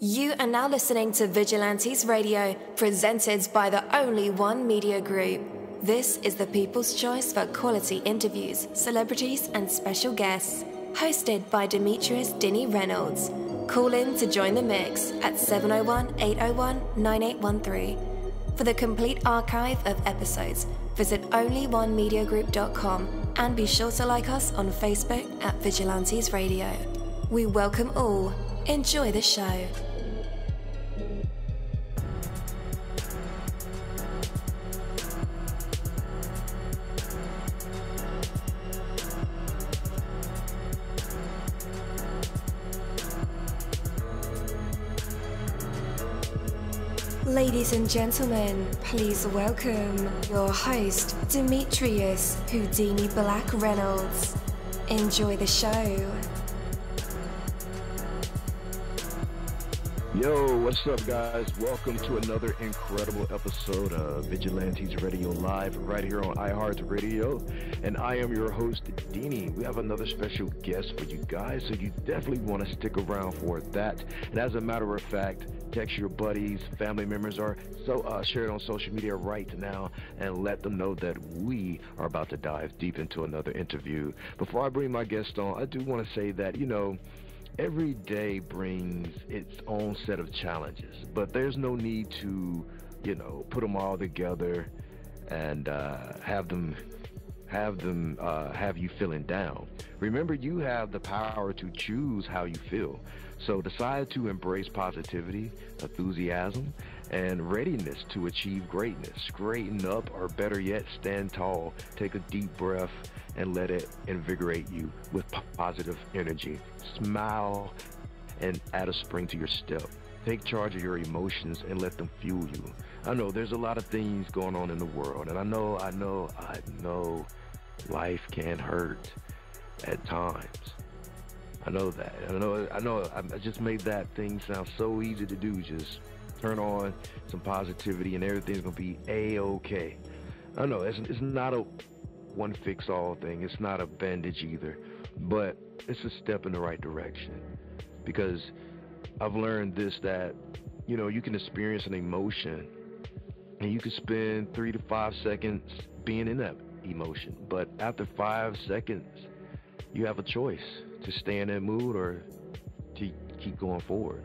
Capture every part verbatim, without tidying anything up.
You are now listening to Vigilantes Radio, presented by the Only One Media Group. This is the people's choice for quality interviews, celebrities, and special guests. Hosted by Demetrius-Reynolds. Call in to join the mix at seven oh one, eight oh one, nine eight one three. For the complete archive of episodes, visit only one media group dot com and be sure to like us on Facebook at Vigilantes Radio. We welcome all. Enjoy the show. Ladies and gentlemen, please welcome your host, Demetrius Whodini-Blak Reynolds. Enjoy the show. Yo, what's up, guys? Welcome to another incredible episode of Vigilantes Radio Live right here on iHeartRadio. And I am your host, Dini. We have another special guest for you guys, so you definitely want to stick around for that. And as a matter of fact, text your buddies, family members, or so uh, share it on social media right now and let them know that we are about to dive deep into another interview. Before I bring my guest on, I do want to say that, you know, every day brings its own set of challenges, but there's no need to, you know, put them all together and uh, have them have them uh, have you feeling down. Remember, you have the power to choose how you feel. So decide to embrace positivity, enthusiasm, and readiness to achieve greatness. Straighten up, or better yet, stand tall. Take a deep breath and let it invigorate you with positive energy. Smile and add a spring to your step. Take charge of your emotions and let them fuel you. I know there's a lot of things going on in the world, and I know, I know, I know life can hurt at times. I know that. I know, I know, I just made that thing sound so easy to do. Just turn on some positivity and everything's gonna be A-okay. I know, it's, it's not a one-fix-all thing. It's not a bandage either, but it's a step in the right direction. Because I've learned this, that, you know, you can experience an emotion and you can spend three to five seconds being in that emotion. But after five seconds, you have a choice to stay in that mood or to keep going forward.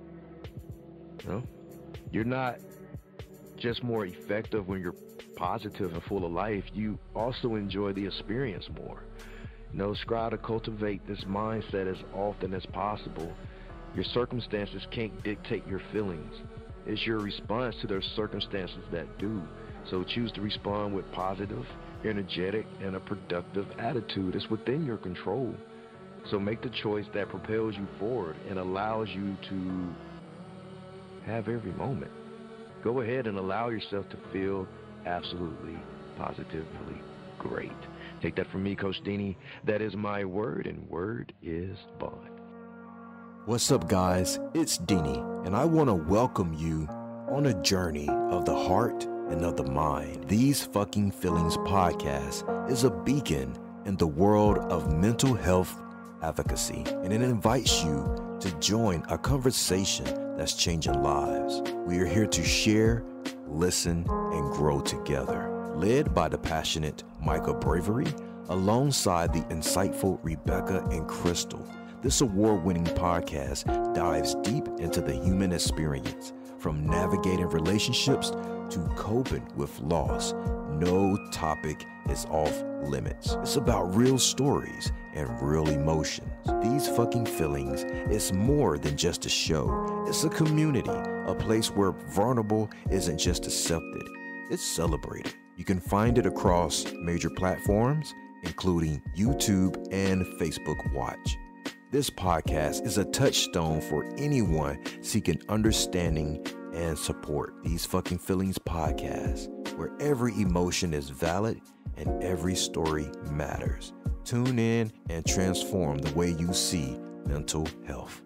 You know, you're not just more effective when you're positive and full of life. You also enjoy the experience more. You know, strive to cultivate this mindset as often as possible. Your circumstances can't dictate your feelings. It's your response to those circumstances that do. So choose to respond with positive, energetic, and a productive attitude. It's within your control. So make the choice that propels you forward and allows you to have every moment. Go ahead and allow yourself to feel absolutely, positively great. Take that from me, Coach Dini. That is my word, and word is bond. What's up, guys? It's Dini, and I want to welcome you on a journey of the heart and of the mind. These Fucking Feelings podcast is a beacon in the world of mental health advocacy, and it invites you to join a conversation that's changing lives. We are here to share, listen, and grow together. Led by the passionate Micah Bravery, alongside the insightful Rebecca and Crystal, this award-winning podcast dives deep into the human experience, from navigating relationships to coping with loss. No topic is off limits. It's about real stories and real emotions. These Fucking Feelings is more than just a show. It's a community, a place where vulnerable isn't just accepted, it's celebrated. You can find it across major platforms, including YouTube and Facebook Watch. This podcast is a touchstone for anyone seeking understanding and support. These Fucking Feelings podcast, where every emotion is valid and every story matters. Tune in and transform the way you see mental health.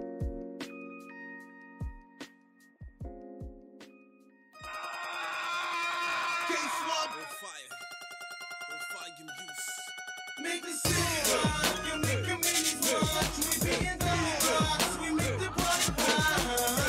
K-SWAB on fire. On fire, give use. Make the city rock. You make communities rock. We be in the rocks. We make the party pop.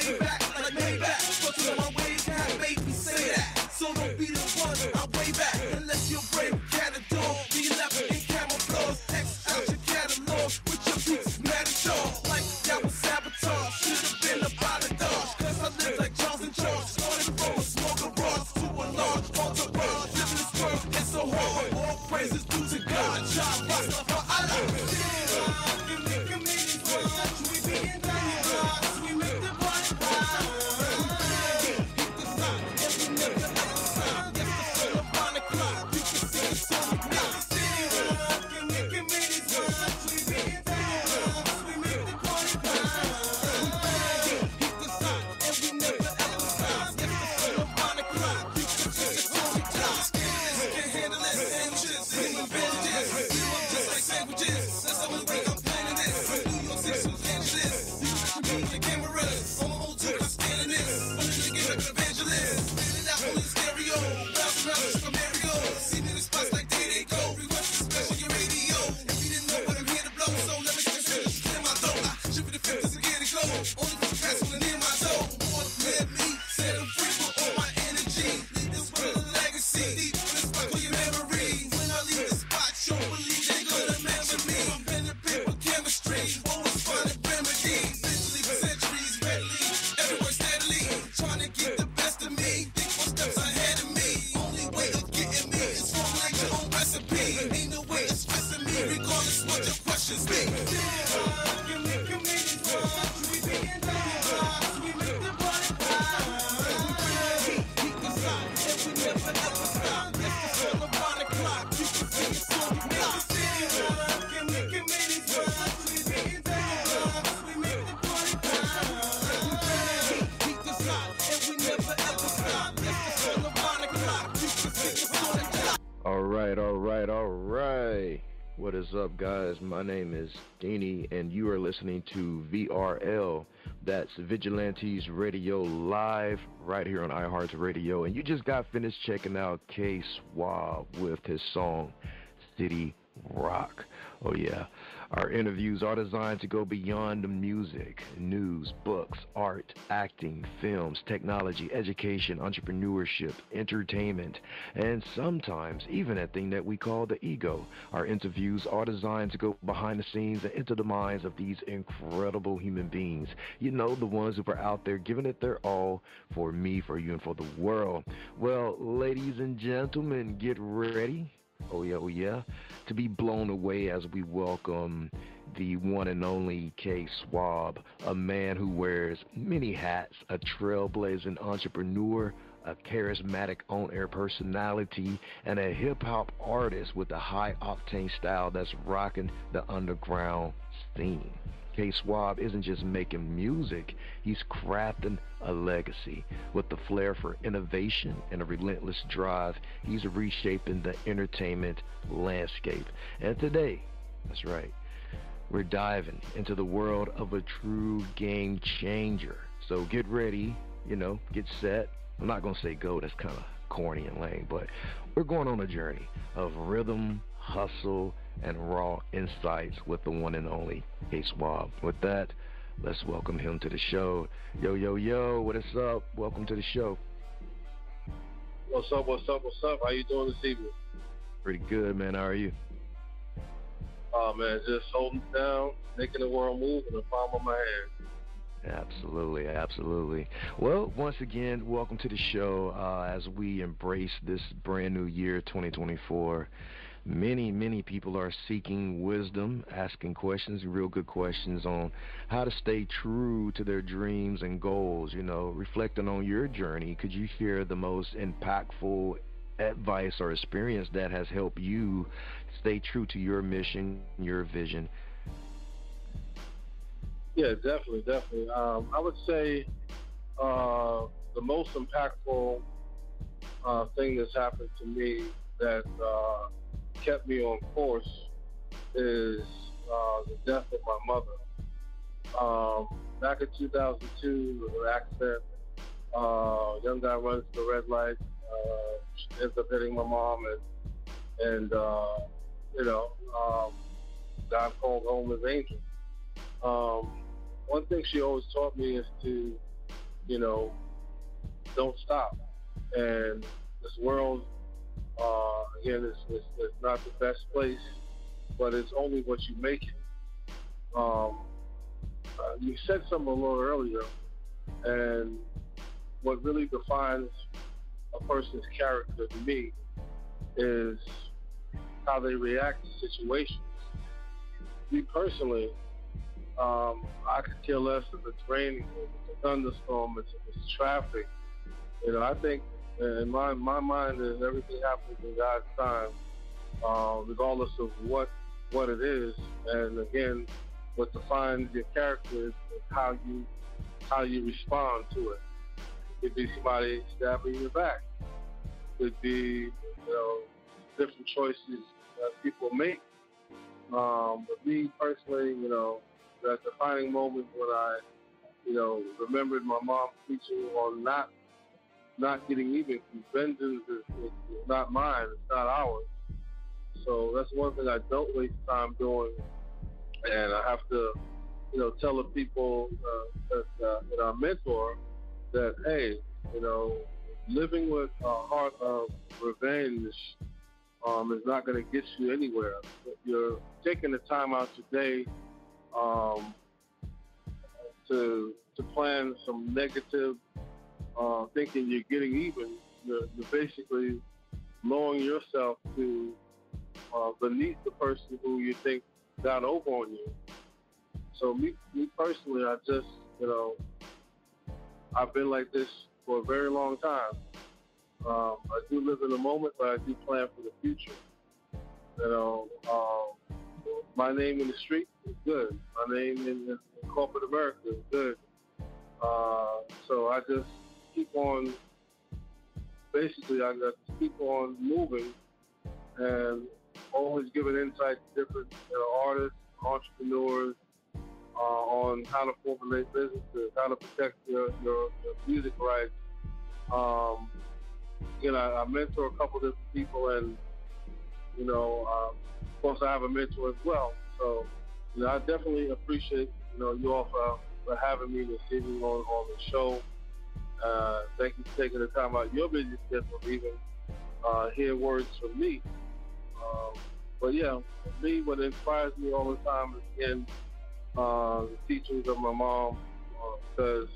way back, like way back. But to my way back, make me say that. So don't be the one, I'm way back. Unless you're brave, cat a dog. Be left in camouflage. X out your catalog with your beats, mad at y'all. Like that was sabotage. Should've been about a dodge. Cause I live like Charles and George. Started from a small garage to a large entourage. Living this world is so hard. All praises due to God. Child, Rasta for Allah. What is up, guys? My name is Dini, and you are listening to V R L. That's Vigilantes Radio live right here on iHeartRadio. And you just got finished checking out K-SWAB with his song City Rock. Oh yeah, our interviews are designed to go beyond the music, news, books, art, acting, films, technology, education, entrepreneurship, entertainment, and sometimes even that thing that we call the ego. Our interviews are designed to go behind the scenes and into the minds of these incredible human beings. You know, the ones who are out there giving it their all for me, for you, and for the world. Well, ladies and gentlemen, get ready. Oh yeah, oh yeah, to be blown away as we welcome the one and only K-SWAB, a man who wears many hats, a trailblazing entrepreneur, a charismatic on-air personality, and a hip-hop artist with a high-octane style that's rocking the underground scene. K-SWAB isn't just making music, he's crafting a legacy. With the flair for innovation and a relentless drive, he's reshaping the entertainment landscape. And today, that's right, we're diving into the world of a true game changer. So get ready, you know, get set. I'm not going to say go, that's kind of corny and lame, but we're going on a journey of rhythm, hustle, and raw insights with the one and only K-SWAB. With that, let's welcome him to the show. Yo, yo, yo, what is up? Welcome to the show. What's up, what's up, what's up? How you doing this evening? Pretty good, man. How are you? Oh, man, just holding it down, making the world move in the palm of my hand. Absolutely, absolutely. Well, once again, welcome to the show uh, as we embrace this brand new year, twenty twenty-four. Many, many people are seeking wisdom, asking questions, real good questions on how to stay true to their dreams and goals. You know, reflecting on your journey, could you share the most impactful advice or experience that has helped you stay true to your mission, your vision? Yeah, definitely, definitely. Um, I would say uh, the most impactful uh, thing that's happened to me that uh, kept me on course is uh, the death of my mother. Um, back in two thousand two, there was an accident. Uh, a young guy runs the red light, uh, ends up hitting my mom, and, and uh, you know, um, God called home his angel. Um, one thing she always taught me is to you know, don't stop. And this world, uh, again, is, is, is not the best place, but it's only what you make it. Um, uh, you said something a little earlier, and what really defines a person's character to me is how they react to situations. Me personally, um, I could care less if it's raining, if it's a thunderstorm, if it's traffic. You know, I think in my my mind is everything happens in God's time, uh, regardless of what what it is. And again, what defines your character is how you how you respond to it. It could be somebody stabbing your back. It could be, you know, different choices that people make. Um, but me personally, you know, that defining moment when I, you know, remembered my mom preaching on not not getting even. Vengeance is, is, is not mine; it's not ours. So that's one thing I don't waste time doing, and I have to, you know, tell the people uh, that, uh, that I mentor that, hey, you know, living with a heart of revenge um, is not going to get you anywhere. If you're taking the time out today um, to to plan some negative uh, thinking you're getting even, you're, you're basically lowering yourself to uh, beneath the person who you think got over on you. So me, me personally, I just, you know, I've been like this for a very long time. Um, I do live in the moment, but I do plan for the future. You know, um, my name in the street is good. My name in, in corporate America is good. Uh, so I just keep on, basically, I just keep on moving and always giving insight to different, you know, artists, entrepreneurs, uh, on how to formulate businesses, how to protect your, your, your music rights. Um, you know, I, I mentor a couple different people, and, you know, um, of course I have a mentor as well. So, you know, I definitely appreciate, you know, you all for, for having me this evening on, on the show. Uh, thank you for taking the time out of your busy schedule to even uh, hear words from me. Um, but yeah, for me, what inspires me all the time is, again, uh, the teachings of my mom, uh, because,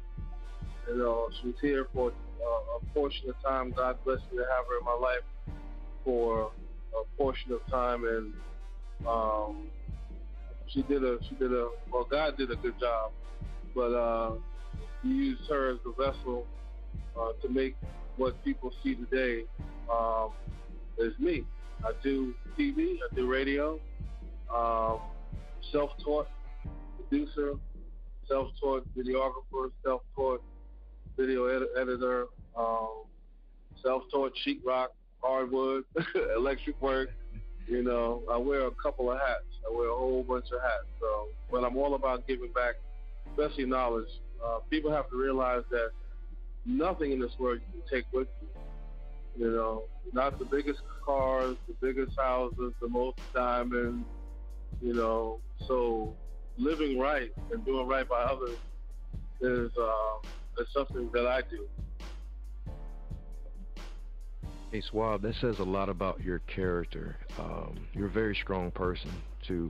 you know, she was here for uh, a portion of time. God bless me to have her in my life for a portion of time, and um, she did a, she did a, well, God did a good job, but uh, He used her as the vessel uh, to make what people see today um, is me. I do T V, I do radio, um, self-taught producer, self-taught videographer, self-taught video ed- editor, um, self-taught sheetrock, hardwood, electric work. You know, I wear a couple of hats. I wear a whole bunch of hats. So, but I'm all about giving back, especially knowledge. Uh, people have to realize that nothing in this world you can take with you. You know, not the biggest cars, the biggest houses, the most diamonds, you know. So living right and doing right by others is, uh, is something that I do. Hey, Swab, that says a lot about your character. Um, you're a very strong person, too.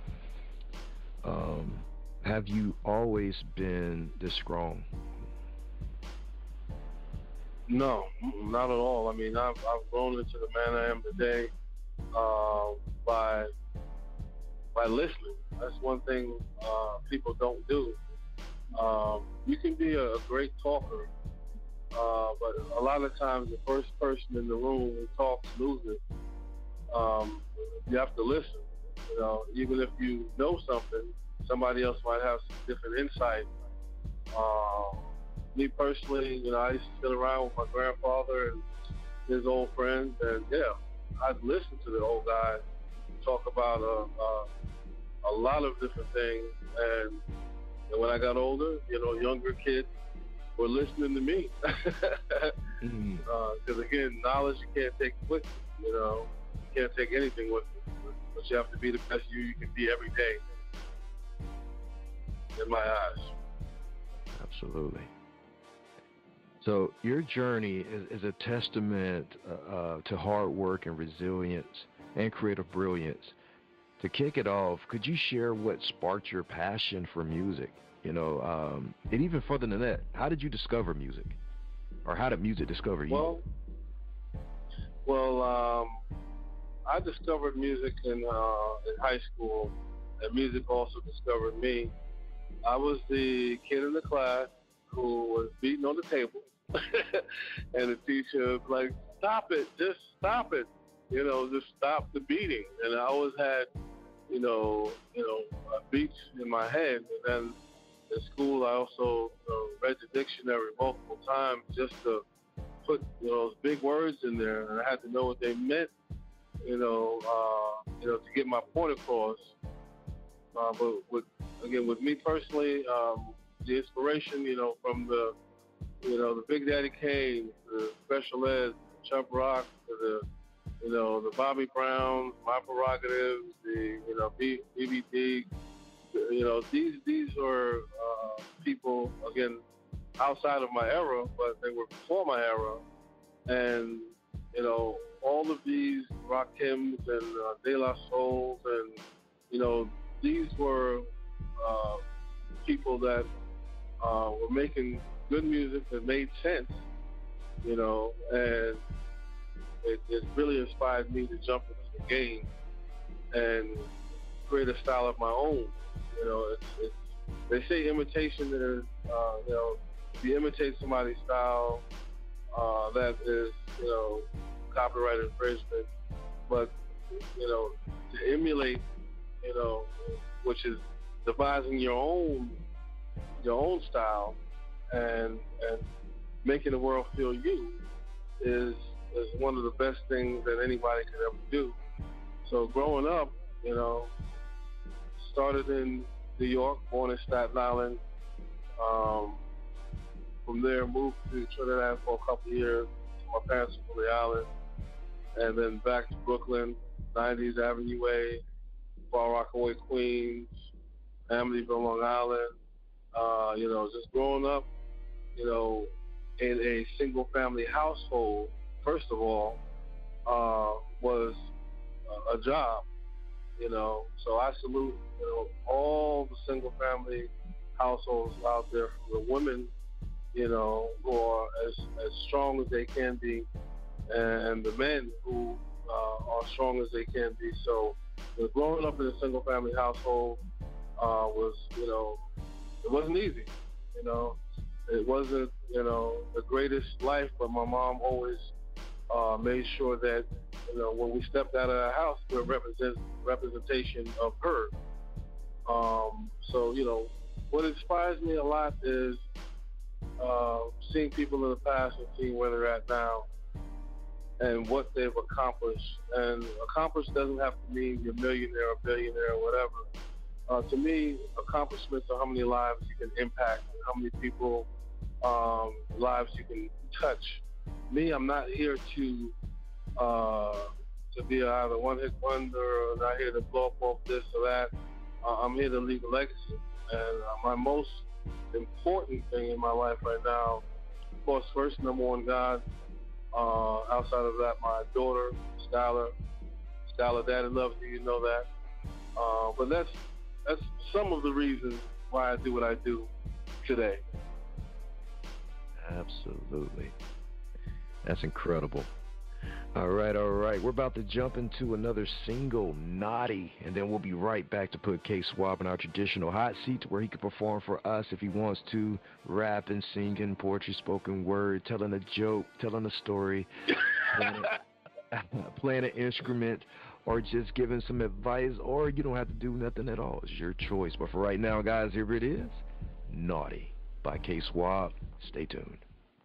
Um, have you always been this strong? No, not at all. I mean, I've, I've grown into the man I am today uh, by by listening. That's one thing uh, people don't do. Um, you can be a, a great talker, uh, but a lot of times the first person in the room who talks loses. Um, you have to listen. You know, even if you know something, somebody else might have some different insight. Um, Me personally, you know, I used to sit around with my grandfather and his old friends, and yeah, I'd listen to the old guy talk about a, a, a lot of different things. And, and when I got older, you know, younger kids were listening to me. Because mm-hmm. uh, again, knowledge you can't take with you. You know, you can't take anything with you, but you have to be the best you you can be every day. In my eyes. Absolutely. So your journey is, is a testament uh, uh, to hard work and resilience and creative brilliance. To kick it off, could you share what sparked your passion for music? You know, um, and even further than that, how did you discover music? Or how did music discover you? Well, well um, I discovered music in, uh, in high school, and music also discovered me. I was the kid in the class who was beating on the table, and the teacher was like, stop it, just stop it, you know, just stop the beating. And I always had, you know, you know, uh, beats in my head. And then in school, I also uh, read the dictionary multiple times just to put, you know, those big words in there, and I had to know what they meant, you know, uh, you know, to get my point across. Uh, but with, again, with me personally, um, the inspiration, you know, from the, you know, the Big Daddy Kane, the Special Ed, Chubb Rock, to the, you know, the Bobby Browns, My Prerogatives, the, you know, B B D, you know, these these are uh, people, again, outside of my era, but they were before my era. And, you know, all of these rock hymns and uh, De La Souls, and, you know, these were uh, people that uh, were making good music that made sense, you know, and it, it really inspired me to jump into the game and create a style of my own. You know, it's, it's, they say imitation is, uh, you know, if you imitate somebody's style, uh, that is, you know, copyright infringement. But, you know, to emulate, you know, which is devising your own, your own style and and making the world feel you is is one of the best things that anybody could ever do. So growing up, you know, started in New York, born in Staten Island. Um, from there, moved to Trinidad for a couple of years. My parents were from the island. And then back to Brooklyn, nineties Avenue A, Far Rockaway, Queens, Amityville, Long Island. Uh, you know, just growing up, you know, in a single-family household, first of all, uh, was a, a job. You know, so I salute, you know, all the single-family households out there, from the women, you know, who are as, as strong as they can be, and the men who uh, are strong as they can be. So, you know, growing up in a single-family household uh, was, you know, it wasn't easy. You know, it wasn't, you know, the greatest life, but my mom always uh, made sure that, you know, when we stepped out of the house, we're represent, representation of her. Um, so, you know, what inspires me a lot is uh, seeing people in the past and seeing where they're at now and what they've accomplished. And accomplished doesn't have to mean you're a millionaire or billionaire or whatever. Uh, to me, accomplishments are how many lives you can impact and how many people um, lives you can touch. Me, I'm not here to uh, to be either one-hit wonder or not here to blow up off this or that. Uh, I'm here to leave a legacy. And uh, my most important thing in my life right now, of course, first, number one, God. Uh, outside of that, my daughter, Skylar. Skylar, Daddy loves you, you know that. Uh, but that's that's some of the reasons why I do what I do today. Absolutely. That's incredible. All right, all right. We're about to jump into another single, Naughty, and then we'll be right back to put K-SWAB in our traditional hot seat where he can perform for us if he wants to, rapping, singing, poetry, spoken word, telling a joke, telling a story, playing, playing an instrument, or just giving some advice, or you don't have to do nothing at all. It's your choice. But for right now, guys, here it is, Naughty by K-SWAB. Stay tuned.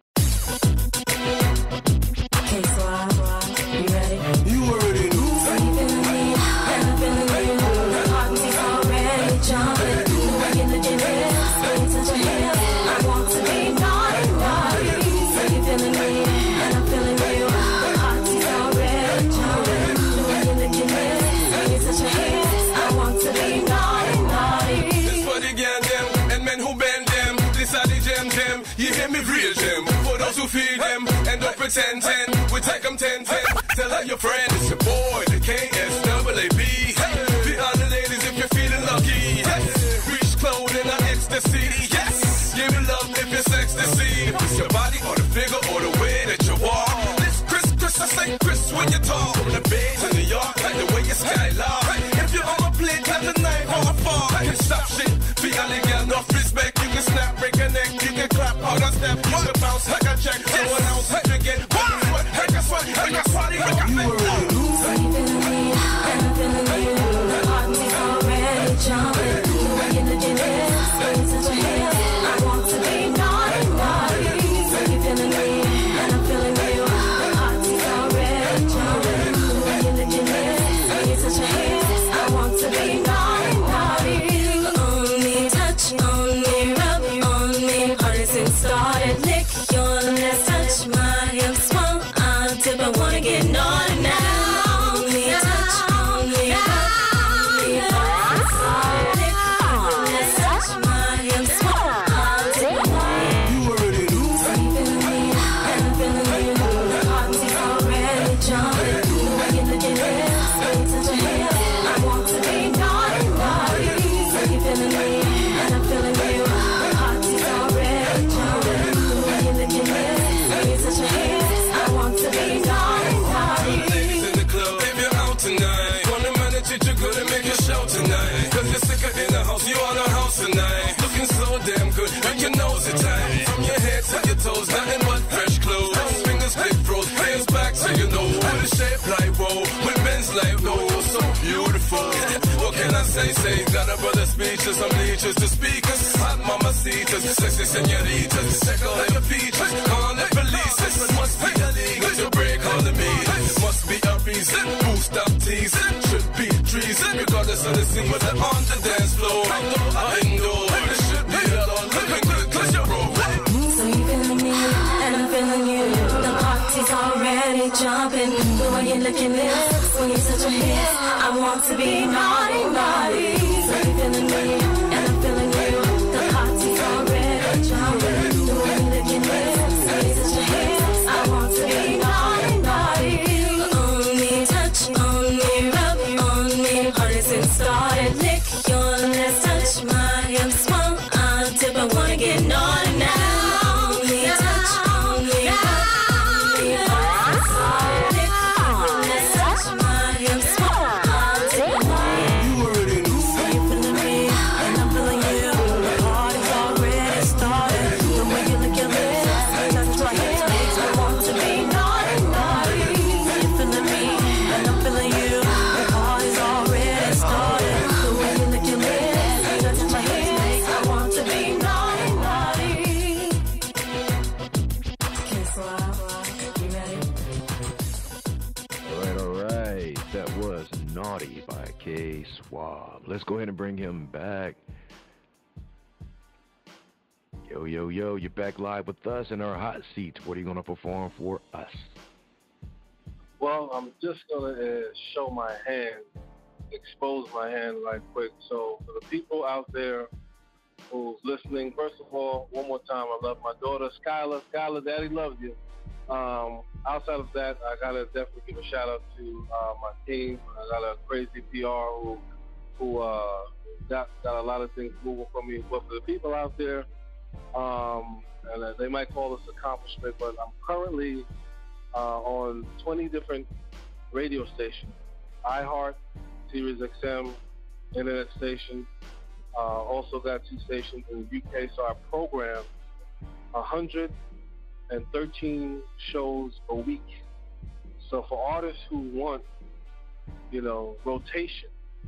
K-SWAB, you ready? You already know. So you feeling me, and I'm feeling you. Heart is already jumping. Back in the gym, stay touch your hands. I want to be naughty, naughty. So you feeling me, and I'm feeling you. Heart is already jumping. Back in the gym, stay touch your hands. I want to be naughty, naughty. This for the girl them and men who bend them. This are the gem gem. You hear me real them. For those who feel them and don't pretend ten, we take them ten ten. Tell all your friends it's your boy, the K S W A B. The other ladies if you're feeling lucky. Yes. Reach clothing or ecstasy. Yes. Give me love if it's ecstasy. It's your body or the figure or the way that you walk. This Chris, Chris, I say Chris when you talk. From the bay to New York, like the way you skylark. If you're on my plate, like the night or a fall. I can stop shit. Be a legal, enough respect. You can snap, break a neck. You can clap, hard and step. You can bounce like a check. Someone else, like you get. Heck, I sweat, heck, I sweat, heck, I sweat. So you feeling me, and I'm feeling you. The heart is already jumping. The way you're looking at, swing such a hand. I want to be naughty, naughty. So you feeling me, and I'm feeling you. The heart is already jumping. The way you're looking at, swing such a hand. I want to be naughty, naughty. On me, touch, on me, rub, on me. Heart isn't started, lick your lips, touch my hips, swung on tip. I wanna get naughty now. Nothing but fresh clothes. Fingers click froze, hands back so you know. With a shape like whoa, with men's like whoa, so beautiful. What can I say? Say, got a brother speeches, some leeches to speakers. Hot mamacitas, sexy senoritas. Check all your features, call the police. Must be illegal to break all the meters. Must be a reason, who stop teasing. Should be treason, regardless of the scene, but they're on the dance floor. Outdoor, indoor, it should be a lot looking good, cause you're broke. And I'm feeling you. The party's already jumping. The way you're looking this, when you're such a hit, I want to be naughty, naughty. So you're feeling me, and I'm feeling you. The party's already jumping. The way you're looking this, when you're such a hit, I want to be naughty, naughty. On me, touch, on me, rub on me. Heart isn't started, lick your lips, touch my hips, swung on tip. I wanna get naughty now. By K-SWAB. Let's go ahead and bring him back. Yo, yo, yo, you're back live with us in our hot seat. What are you going to perform for us? Well, I'm just going to uh, show my hand, expose my hand right quick. So for the people out there who's listening, first of all, one more time, I love my daughter, Skylar. Skylar, Daddy loves you. Um, outside of that, I gotta definitely give a shout out to uh, my team. I got a crazy P R who who uh, got got a lot of things moving for me. But for the people out there, um, and uh, they might call this accomplishment, but I'm currently uh, on twenty different radio stations: iHeart, Sirius X M, internet station. Uh, also got two stations in the U K, so I program one hundred thirteen shows a week. So for artists who want, you know, rotation,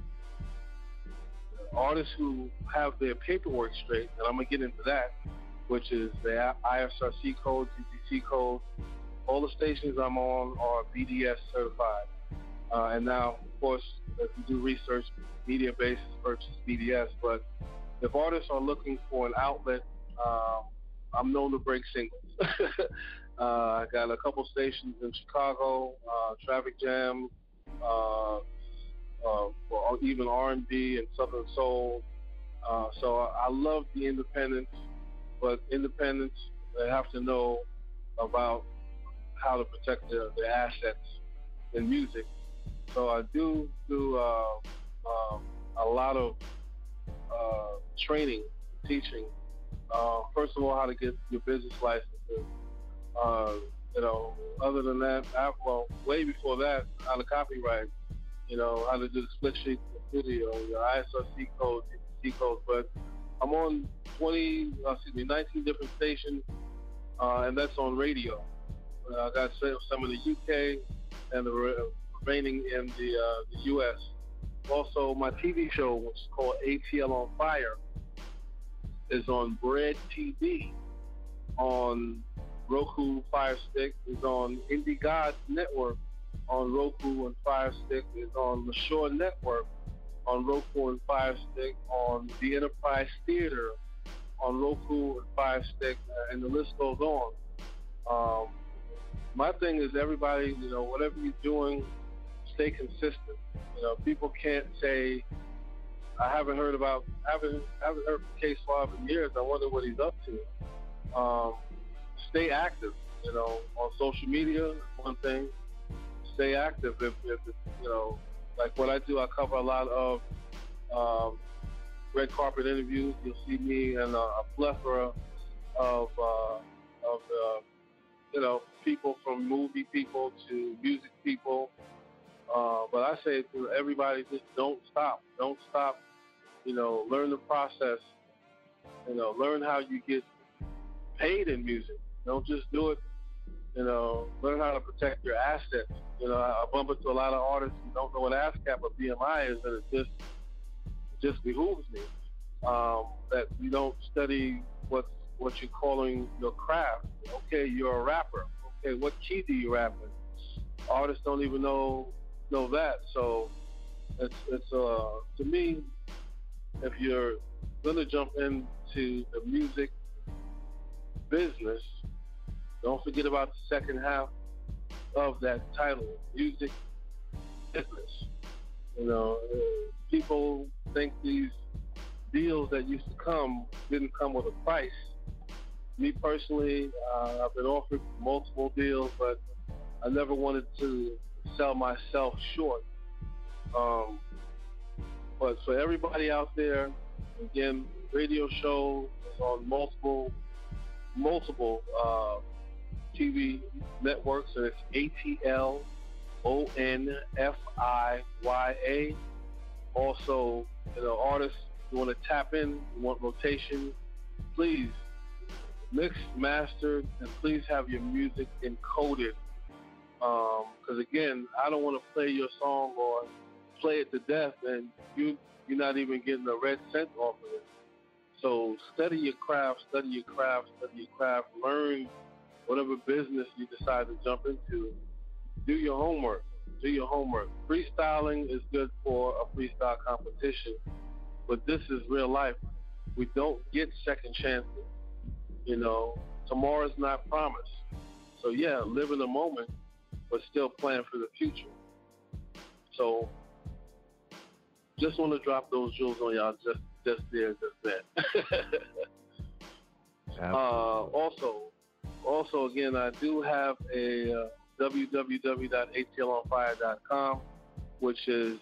artists who have their paperwork straight, and I'm going to get into that, which is the I S R C code, T P C code. All the stations I'm on are B D S certified. Uh, and now, of course, if you do research, media basis versus B D S. But if artists are looking for an outlet, um, I'm known to break singles. uh, I got a couple stations in Chicago, uh, Traffic Jam, uh, uh, or even R and B and Southern Soul. Uh, so I, I love the independents, but independents they have to know about how to protect their, their assets in music. So I do do uh, uh, a lot of uh, training, teaching. Uh, first of all, how to get your business licenses. Uh, you know, other than that, I, well, way before that, how to copyright. You know, how to do the split sheet in the studio, your I S R C code, C codes. But I'm on twenty, uh, excuse me, nineteen different stations, uh, and that's on radio. Uh, I got some in the U K and the re- remaining in the, uh, the U S. Also, my T V show, which is called A T L On Fire, is on Bread T V, on Roku Fire Stick, is on Indie Gods Network on Roku and Fire Stick, is on the Shore Network on Roku and Fire Stick, on the Enterprise Theater on Roku and Fire Stick, and the list goes on. Um, my thing is, everybody, you know, whatever you're doing, stay consistent. You know, people can't say, I haven't heard about, haven't haven't heard from K-SWAB in years. I wonder what he's up to. Um, stay active. You know, on social media, one thing. Stay active. If, if it's, you know, like what I do, I cover a lot of um, red carpet interviews. You'll see me and a, a plethora of uh, of uh, you know, people, from movie people to music people. Uh, but I say to everybody, just don't stop. Don't stop. You know, learn the process. You know, learn how you get paid in music. Don't just do it. You know, learn how to protect your assets. You know, I bump into a lot of artists who don't know what ASCAP or B M I is, and it just it just behooves me um, that you don't study what what you're calling your craft. Okay, you're a rapper. Okay, what key do you rap in? Artists don't even know know that. So it's it's uh to me, if you're gonna jump into the music business, don't forget about the second half of that title, music business. You know, people think these deals that used to come didn't come with a price. Me personally, uh, I've been offered multiple deals, but I never wanted to sell myself short. Um, but for everybody out there, again, radio show is on multiple, multiple uh, T V networks, and it's A T L O N F I Y A. Also, you know, artists, you want to tap in, you want rotation, please mix, master, and please have your music encoded. Because um, again, I don't want to play your song or play it to death, and you you're not even getting a red cent off of it. So study your craft, study your craft, study your craft. Learn whatever business you decide to jump into. Do your homework. Do your homework. Freestyling is good for a freestyle competition, but this is real life. We don't get second chances. You know, tomorrow's not promised. So yeah, live in the moment, but still plan for the future. So just want to drop those jewels on y'all just, just there, just that. uh, also, also again, I do have a uh, w w w dot a t l on fire dot com, which is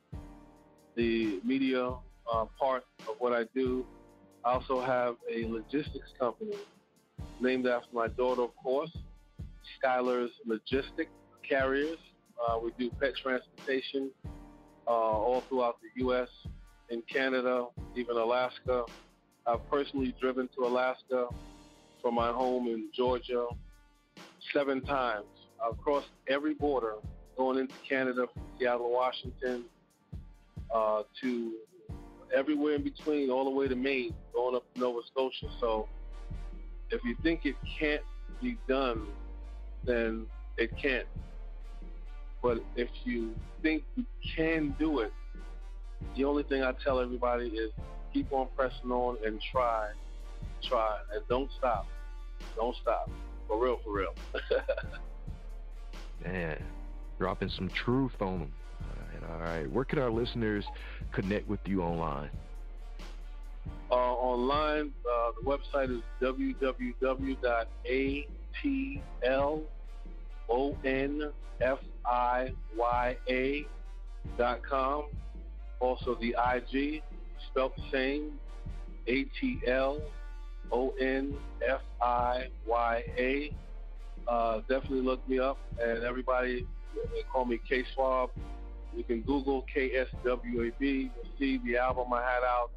the media uh, part of what I do. I also have a logistics company named after my daughter, of course, Skylar's Logistic Carriers. Uh, we do pet transportation uh, all throughout the U S, in Canada, even Alaska. I've personally driven to Alaska from my home in Georgia seven times. I've crossed every border going into Canada from Seattle, Washington, uh, to everywhere in between, all the way to Maine, going up to Nova Scotia. So if you think it can't be done, then it can't. But if you think you can do it, the only thing I tell everybody is keep on pressing on and try, try, and don't stop. Don't stop. For real, for real. Man, dropping some truth on them. All right, all right. Where can our listeners connect with you online? Uh, online. Uh, the website is w w w dot a t l o n f i y a dot com. Also the I G, spelled the same, A T L O N F I Y A. Uh, definitely look me up, and everybody, they call me K-SWAB. You can Google K S W A B. You'll see the album I had out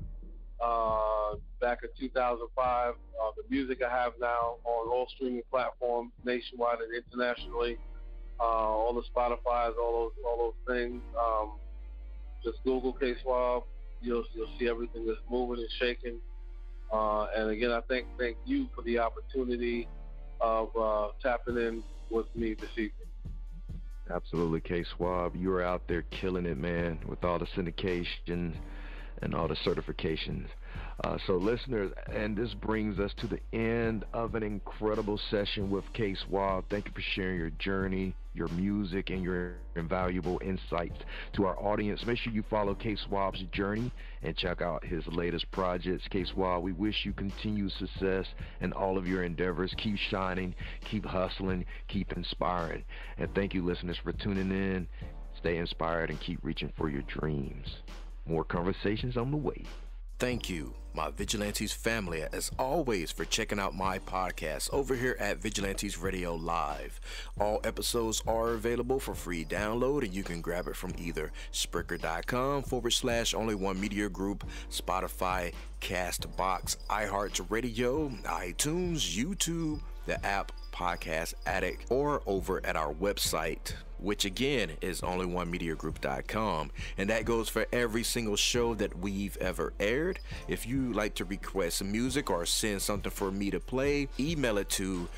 uh, back in two thousand five. Uh, the music I have now on all streaming platforms nationwide and internationally. Uh, all the Spotify's, all those, all those things. Um, just Google K-SWAB. You'll you'll see everything that's moving and shaking. Uh, and again, I thank thank you for the opportunity of uh, tapping in with me this evening. Absolutely, K-SWAB. You are out there killing it, man, with all the syndication and all the certifications. Uh, so, listeners, and this brings us to the end of an incredible session with K-SWAB. Thank you for sharing your journey, your music, and your invaluable insights to our audience. Make sure you follow K-SWAB's journey and check out his latest projects. K-SWAB, we wish you continued success in all of your endeavors. Keep shining, keep hustling, keep inspiring. And thank you, listeners, for tuning in. Stay inspired and keep reaching for your dreams. More conversations on the way. Thank you, my Vigilantes family, as always, for checking out my podcast over here at Vigilantes Radio Live. All episodes are available for free download, and you can grab it from either Spreaker.com forward slash Only One Media Group, Spotify, Castbox, iHeartRadio, iTunes, YouTube, the app Podcast Addict, or over at our website, which again is only one media group dot com, and that goes for every single show that we've ever aired. If you like to request some music or send something for me to play, email it to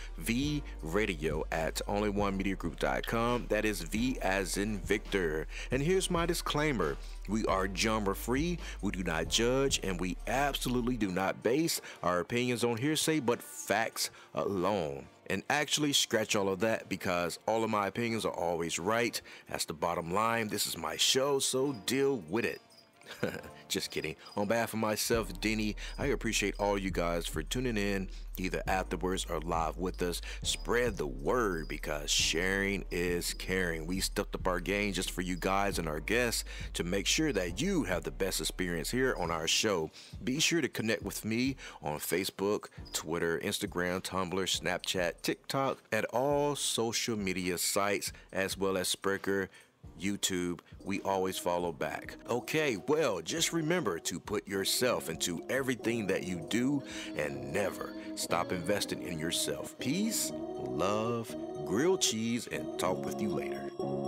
vradio at only one media group dot com. That is V as in Victor. And here's my disclaimer: we are genre free, we do not judge, and we absolutely do not base our opinions on hearsay but facts alone. And actually, scratch all of that, because all of my opinions are always right. That's the bottom line. This is my show, so deal with it. Just kidding. On behalf of myself, Dini, I appreciate all you guys for tuning in, either afterwards or live with us. Spread the word, because sharing is caring. We stepped up our game just for you guys and our guests to make sure that you have the best experience here on our show. Be sure to connect with me on Facebook, Twitter, Instagram, Tumblr, Snapchat, TikTok, at all social media sites, as well as Spreaker, YouTube. We always follow back. Okay, well, just remember to put yourself into everything that you do and never stop investing in yourself. Peace, love, grilled cheese, and talk with you later.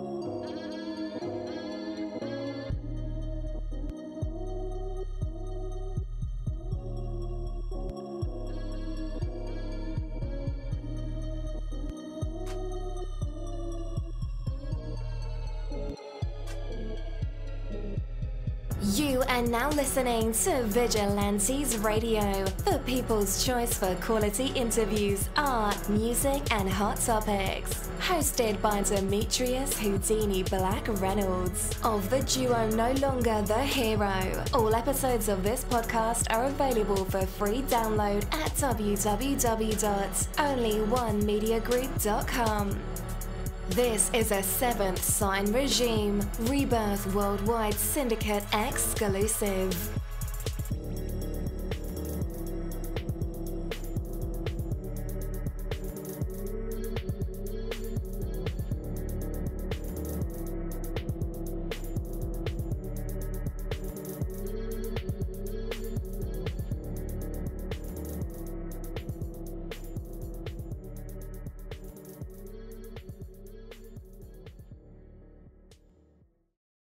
You are now listening to Vigilantes Radio, the people's choice for quality interviews, art, music, and hot topics. Hosted by Demetrius Whodini-Blak Reynolds of the duo No Longer the Hero. All episodes of this podcast are available for free download at w w w dot only one media group dot com. This is a Seventh Sign Regime Rebirth Worldwide Syndicate exclusive.